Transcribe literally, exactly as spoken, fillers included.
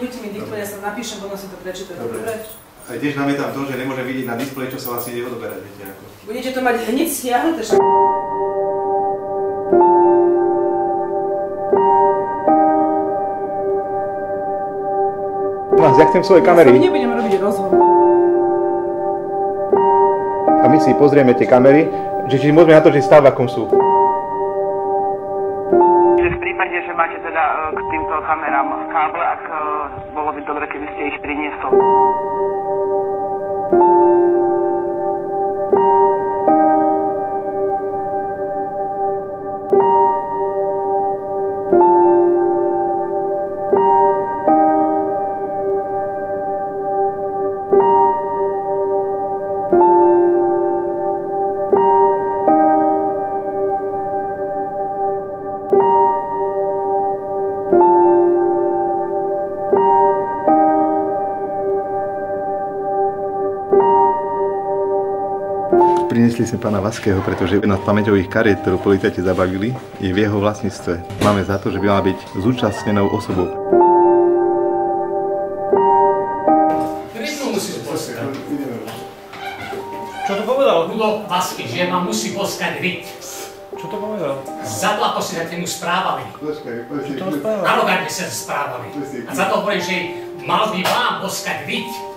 budete mi diktovať, ja sa napíšem, potom si to prečítať. Dobre. A tiež nám je tam to, že nemôžem vidieť na displeji, čo sa vlastne ide odoberať, viete ako. Budete to mať hneď stiahnuté. Ja chcem svoje kamery. Ja nebudem robiť rozhovor. A my si pozrieme tie kamery, že či môžeme natočiť stav, akom sú. V prípade, že máte teda k týmto kamerám káble, ak bolo by dobre, keby ste ich priniesol. Prinesli sme pána Vaského, pretože jedna z pamäťových kariet, ktorú policajti zabavili, je v jeho vlastníctve. Máme za to, že by mala byť zúčastnenou osobou. Rytmu musíš poskať. Čo to povedal? Hudo Vasky, že ma musí poskať ryť. Čo to povedal? Zadlapo si sa temu správali. Čo to správali? Arogantne sa správali. A za to hovorím, že mal by vám poskať ryť.